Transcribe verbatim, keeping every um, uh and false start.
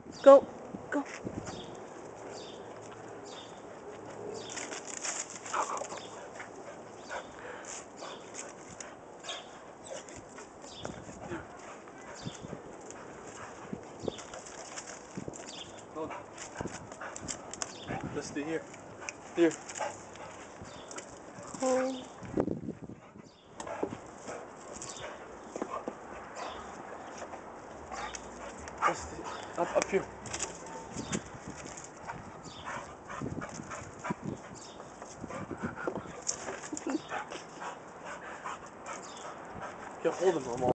Go. Go. Go. Let's stay here. Here. Oh. Let's stay. Up, up here. Yeah, hold him, Mom.